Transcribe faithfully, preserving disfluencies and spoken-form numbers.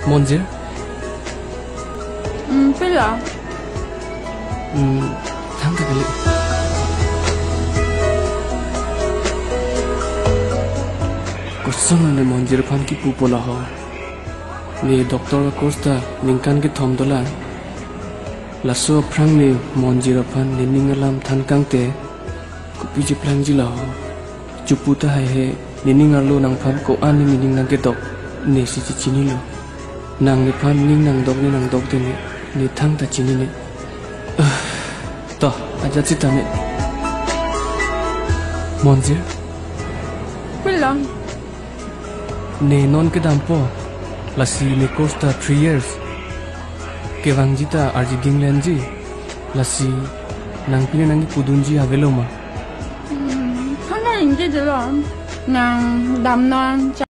Monzir? Hmm, pila? Hmm, tangka kali. Kosong na Monzir pan ki pupola ho. Ni doktor Costa ningkan ki thom dola. Laso prang ni Monzir pan ni ningalam than kangte kupi je plang jila ho. Juputa hai he niningar lo nang pan ko an ni ning nang ke dok ni si chi chini lo. Nang ni pan ning nang dok ni nang dok de ni ni thang ta chini ni. Toh, aja cita ni. Monzir? Pila? Ne non ke dampo lasi ne Costa three years ke wangjita arji dinglenji lasi nang pina nang pudunji avelo ma Hmm, kana inje jelo nang damnon